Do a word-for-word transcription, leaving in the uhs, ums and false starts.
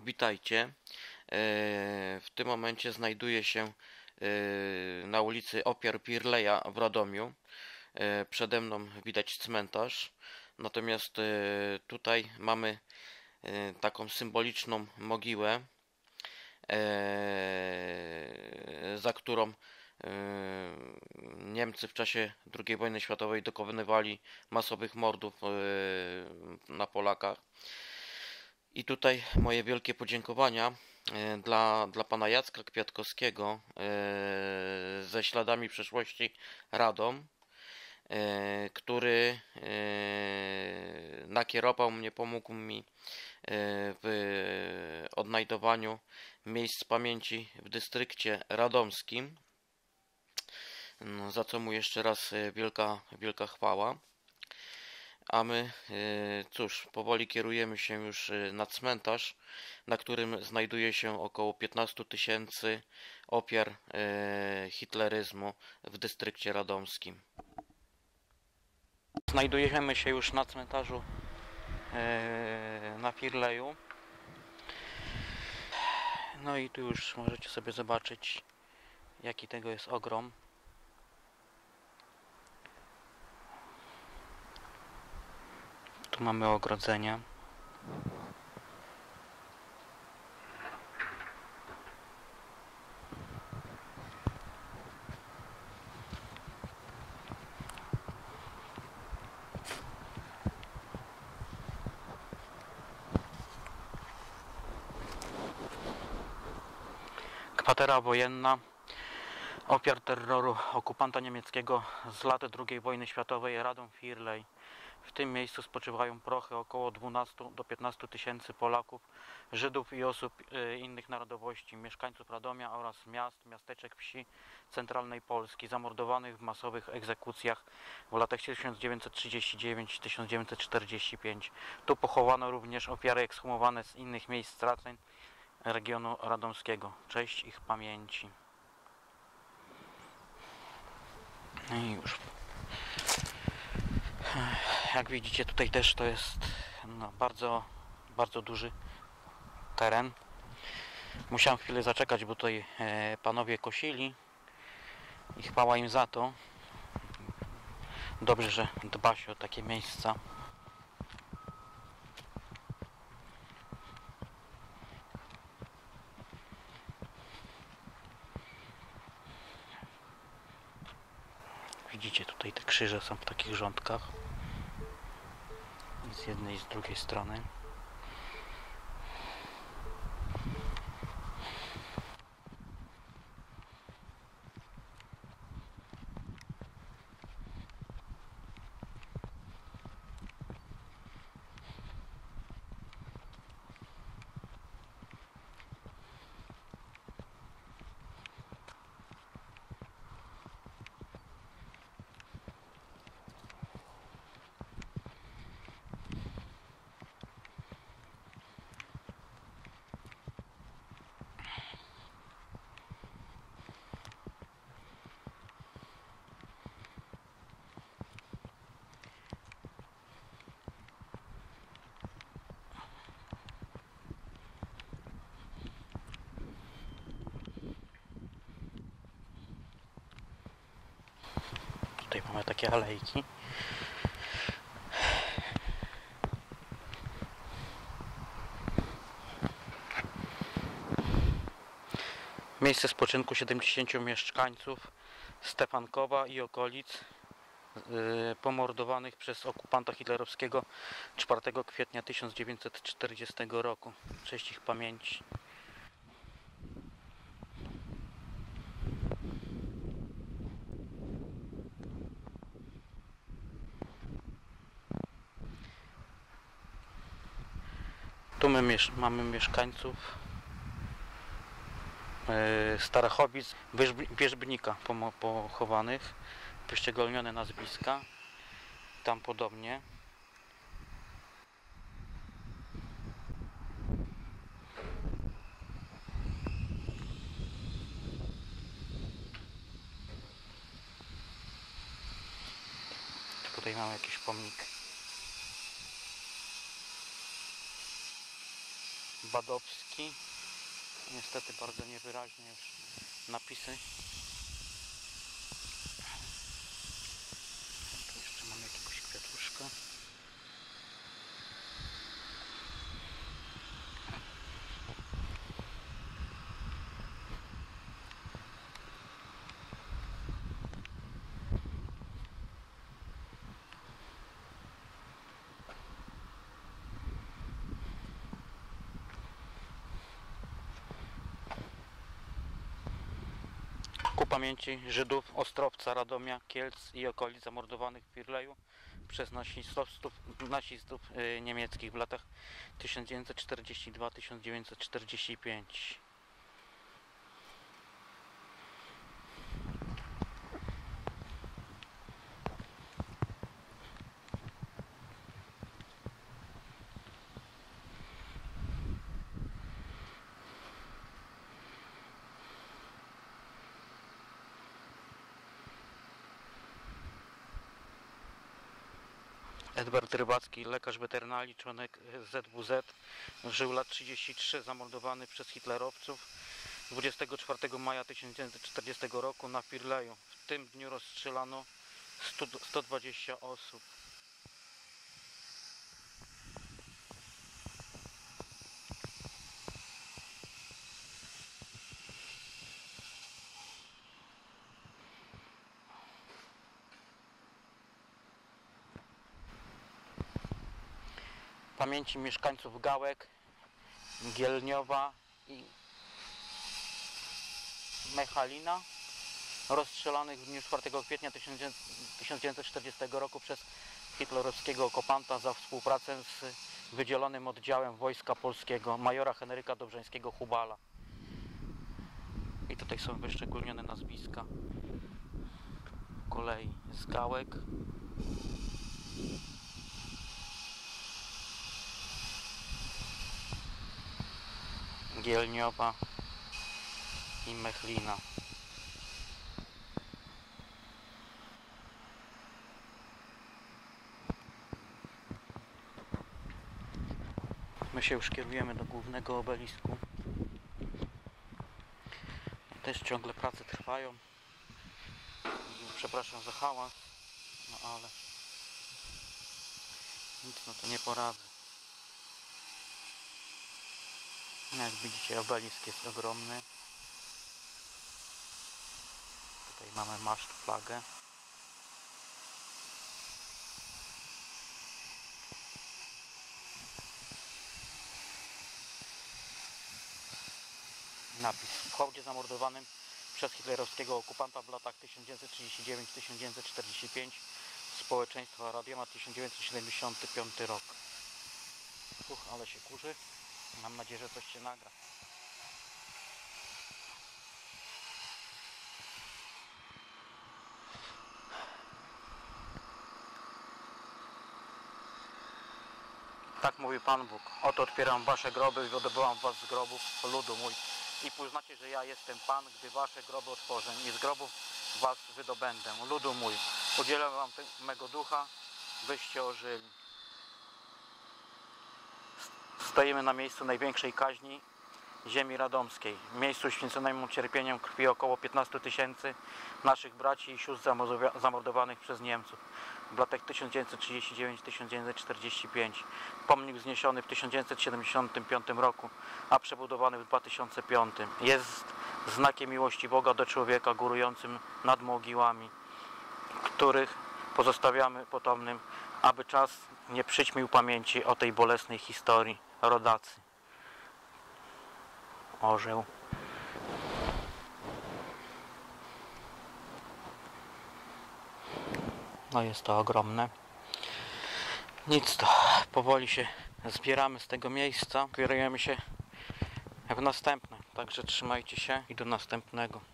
Witajcie. E, W tym momencie znajduję się e, na ulicy Ofiar Pirleja w Radomiu. E, Przede mną widać cmentarz. Natomiast e, tutaj mamy e, taką symboliczną mogiłę, e, za którą e, Niemcy w czasie drugiej wojny światowej dokonywali masowych mordów e, na Polakach. I tutaj moje wielkie podziękowania e, dla, dla pana Jacka Kwiatkowskiego e, ze śladami przeszłości Radom, e, który e, nakierował mnie, pomógł mi e, w odnajdowaniu miejsc pamięci w dystrykcie radomskim, no, za co mu jeszcze raz e, wielka, wielka chwała. A my, cóż, powoli kierujemy się już na cmentarz, na którym znajduje się około piętnaście tysięcy ofiar hitleryzmu w dystrykcie radomskim. Znajdujemy się już na cmentarzu na Firleju. No i tu już możecie sobie zobaczyć, jaki tego jest ogrom. Tu mamy ogrodzenie. Kwatera wojenna ofiar terroru okupanta niemieckiego z lat drugiej wojny światowej, Radom Firlej. W tym miejscu spoczywają prochy około dwunastu do piętnastu tysięcy Polaków, Żydów i osób y, innych narodowości, mieszkańców Radomia oraz miast, miasteczek, wsi centralnej Polski, zamordowanych w masowych egzekucjach w latach tysiąc dziewięćset trzydziestym dziewiątym do tysiąc dziewięćset czterdziestego piątego. Tu pochowano również ofiary ekshumowane z innych miejsc straceń regionu radomskiego. Cześć ich pamięci. No i już. Jak widzicie, tutaj też to jest no, bardzo, bardzo duży teren. Musiałem chwilę zaczekać, bo tutaj e, panowie kosili i chwała im za to. Dobrze, że dba się o takie miejsca. Widzicie, tutaj te krzyże są w takich rządkach. I z jednej i z drugiej strony. Tutaj mamy takie alejki. Miejsce spoczynku siedemdziesięciu mieszkańców Stefankowa i okolic yy, pomordowanych przez okupanta hitlerowskiego czwartego kwietnia tysiąc dziewięćset czterdziestego roku. Cześć ich pamięci. Tu my miesz mamy mieszkańców yy, Starachowic, Wierzbnika pochowanych, wyszczególnione nazwiska, tam podobnie. Tutaj mamy jakiś pomnik. Badowski. Niestety bardzo niewyraźnie już napisy. Tu jeszcze mamy jakiegoś kwiatuszka. Ku pamięci Żydów Ostrowca, Radomia, Kielc i okolic zamordowanych w Firleju przez nazistów, nazistów yy, niemieckich w latach tysiąc dziewięćset czterdziesty drugi do tysiąc dziewięćset czterdziestego piątego. Edward Rybacki, lekarz weterynarii, członek Z W Z, żył lat trzydzieści trzy, zamordowany przez hitlerowców dwudziestego czwartego maja tysiąc dziewięćset czterdziestego roku na Firleju. W tym dniu rozstrzelano sto dwadzieścia osób. Pamięci mieszkańców Gałek, Gielniowa i Mechalina, rozstrzelanych w dniu czwartego kwietnia tysiąc dziewięćset czterdziestego roku przez hitlerowskiego okupanta za współpracę z wydzielonym oddziałem Wojska Polskiego majora Henryka Dobrzańskiego-Hubala. I tutaj są wyszczególnione nazwiska kolei z Gałek. Gielniowa i Mechlina. My się już kierujemy do głównego obelisku. Też ciągle prace trwają. Przepraszam za hałas, no ale nic no to nie poradzę. Jak widzicie, obelisk jest ogromny. Tutaj mamy maszt, flagę. Napis: w hołdzie zamordowanym przez hitlerowskiego okupanta w latach tysiąc dziewięćset trzydziesty dziewiąty do tysiąc dziewięćset czterdziestego piątego społeczeństwa Radiomat tysiąc dziewięćset siedemdziesiąty piąty rok. Uch, ale się kurzy. Mam nadzieję, że coś się nagra. Tak mówi Pan Bóg: oto otwieram wasze groby i wydobyłam was z grobów, ludu mój, i poznacie, że ja jestem Pan, gdy wasze groby otworzę i z grobów was wydobędę. Ludu mój, udzielę wam mego ducha, byście ożyli. Stoimy na miejscu największej kaźni ziemi radomskiej, miejscu święconemu cierpieniem krwi około piętnastu tysięcy naszych braci i sióstr zamordowanych przez Niemców w latach tysiąc dziewięćset trzydziesty dziewiąty do tysiąc dziewięćset czterdziestego piątego. Pomnik wzniesiony w tysiąc dziewięćset siedemdziesiątym piątym roku, a przebudowany w dwa tysiące piątym. Jest znakiem miłości Boga do człowieka, górującym nad mogiłami, których pozostawiamy potomnym, aby czas nie przyćmił pamięci o tej bolesnej historii. Rodacy. Orzeł. No jest to ogromne. Nic to, powoli się zbieramy z tego miejsca. Kierujemy się w następne. Także trzymajcie się i do następnego.